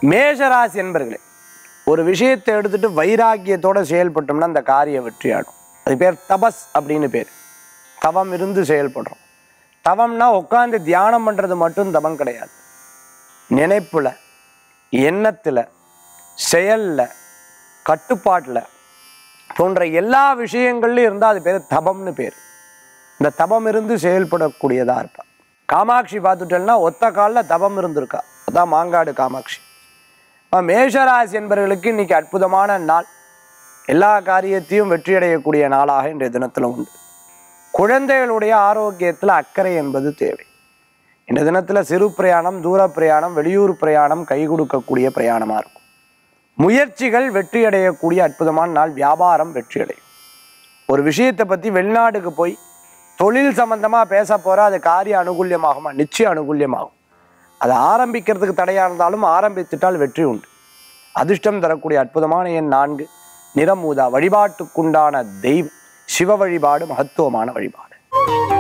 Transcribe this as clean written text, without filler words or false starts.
மேஷராசி என்பர்களே, ஒரு விஷயத்தை எடுத்துட்டு வைராக்கியத்தோட செயல்பட்டோம்னா அந்த காரிய வெற்றியாடும். அது பேர் தபஸ் அப்படின்னு பேர். தவம் இருந்து செயல்படுறோம். தவம்னா உட்காந்து தியானம் பண்றது மட்டும் தவம் கிடையாது. நினைப்புல, எண்ணத்துல, செயல்ல, கட்டுப்பாட்டுல போன்ற எல்லா விஷயங்கள்லையும் இருந்தால் அது பேர் தபம்னு பேர். இந்த தபம் இருந்து செயல்படக்கூடியதா இருப்பா. காமாட்சி பார்த்துட்டேன்னா ஒத்த காலில் தபம் இருந்திருக்கா. அதான் மாங்காடு காமாட்சி. மேஷராசி என்பவர்களுக்கு இன்னைக்கு அற்புதமான நாள். எல்லா காரியத்தையும் வெற்றியடையக்கூடிய நாளாக இன்றைய தினத்தில் உண்டு. குழந்தைகளுடைய ஆரோக்கியத்தில் அக்கறை என்பது தேவை. இந்த தினத்தில் சிறு பிரயாணம், தூர பிரயாணம், வெளியூர் பிரயாணம் கை கொடுக்கக்கூடிய பிரயாணமாக இருக்கும். முயற்சிகள் வெற்றியடையக்கூடிய அற்புதமான நாள். வியாபாரம் வெற்றியடையும். ஒரு விஷயத்தை பற்றி வெளிநாட்டுக்கு போய் தொழில் சம்பந்தமாக பேச போகிற அது காரிய அனுகூல்யமாகுமா? நிச்சயம் அனுகூல்யமாகும். அதை ஆரம்பிக்கிறதுக்கு தடையாக இருந்தாலும் ஆரம்பித்துட்டால் வெற்றி உண்டு. அதிர்ஷ்டம் தரக்கூடிய அற்புதமான எண் 4, நிறம் ஊதா. வழிபாட்டுக்குண்டான தெய்வம் சிவ வழிபாடு, மகத்துவமான வழிபாடு.